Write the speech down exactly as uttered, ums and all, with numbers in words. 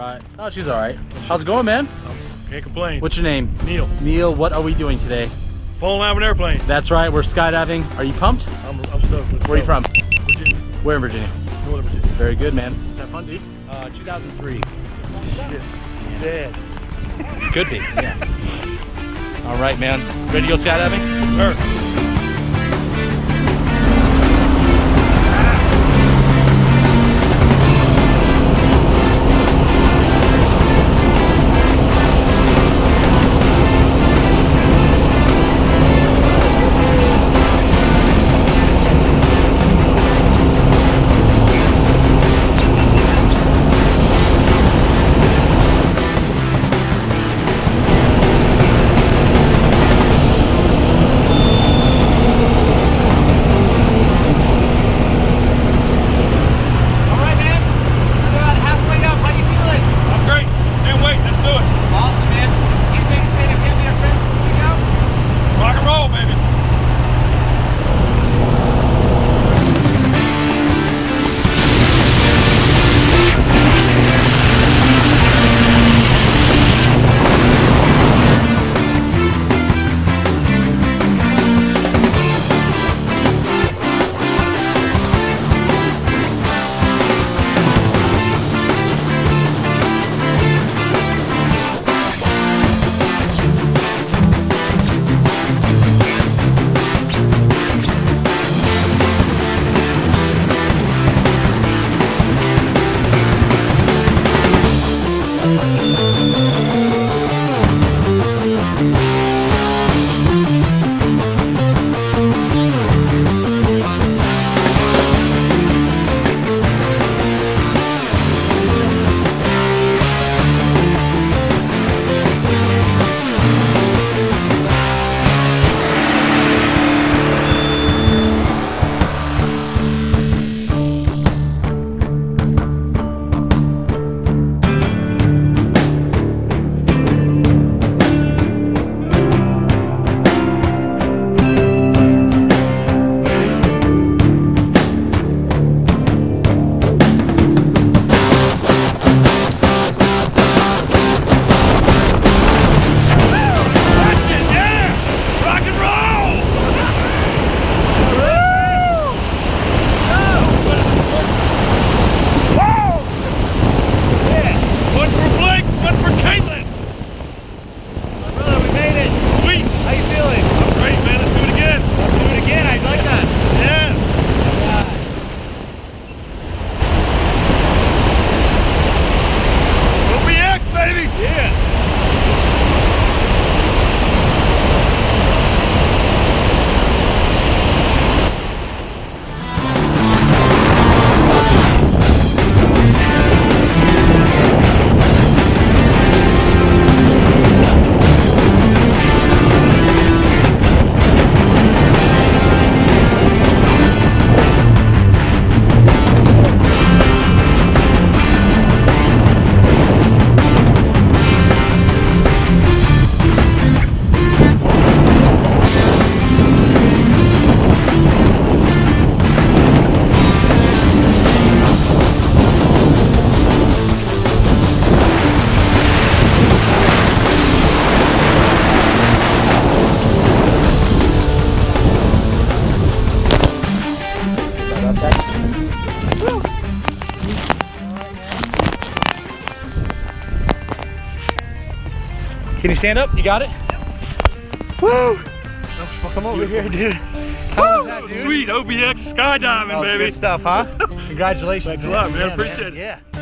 Alright. Oh, she's alright. How's it going, man? Can't complain. What's your name? Neal. Neal, what are we doing today? Falling out of an airplane. That's right, we're skydiving. Are you pumped? I'm, I'm stoked. Let's Where are you go. from? Virginia. Where in Virginia? Northern Virginia. Very good, man. Let's have fun, dude. Uh, two thousand three. Shit. Dead. Could be, yeah. Alright, man. Ready to go skydiving? Sure. Can you stand up? You got it? Woo! Come over here, dude. How was that, dude? Sweet O B X skydiving, Oh, baby. Good stuff, huh? Congratulations. Thanks a lot, man. Yeah, Appreciate man. it. Yeah.